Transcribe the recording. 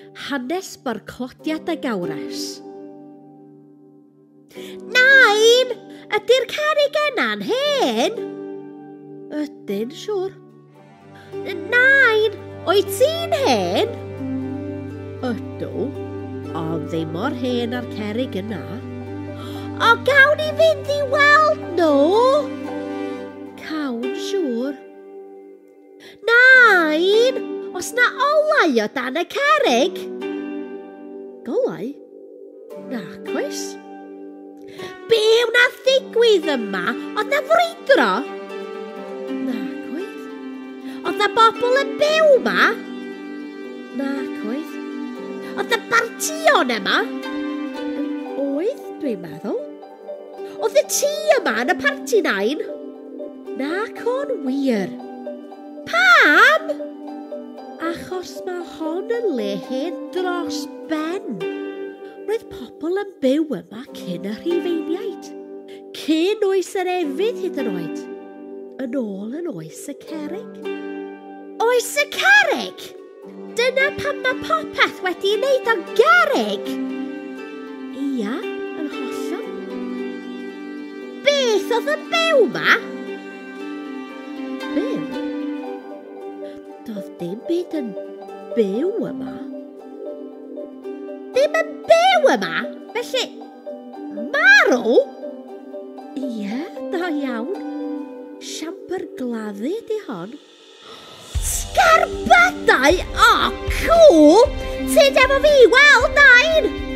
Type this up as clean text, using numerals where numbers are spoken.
hanes barclodiad y gawres. Nain, ydy'r cerrig yna'n hen? Ydyn, siwr. Nain, oed ti'n hen? Ydw, ond ddim mor hen ar cerrig yna. O gawn i fynd i weld nhw? Cawn, siwr. Nain, os na olau o dan y cerrig? Golau? Nac oes. Be wna ddigwydd yma? Oedd na frwydro? Nac oedd. Oedd na bobl yn byw yma? Nac oedd. Oedd na bartion yma? Oedd, dwi'n meddwl. Oedd y tŷ yma yn y parti nain? Nac o'n wir. Pam? Achos mae hon yn le hen dros ben. Roedd pobl yn byw yma cyn y Rhufeiniaid. Cyn oes yr efydd hyd yn oed. Yn ôl yn oes y cerrig. Oes y cerrig? Dyna pam mae popeth wedi wneud o gerrig? Ia, yn hollol. Beth oedd yn byw yma? Byw? Doedd dim byd yn byw yma. Ddim yn byw yma? Felly, marw? Ie, da iawn. Siambr gladdu di hon. Sgarbydau? O, cŵl! Ti'n efo fi weld nain?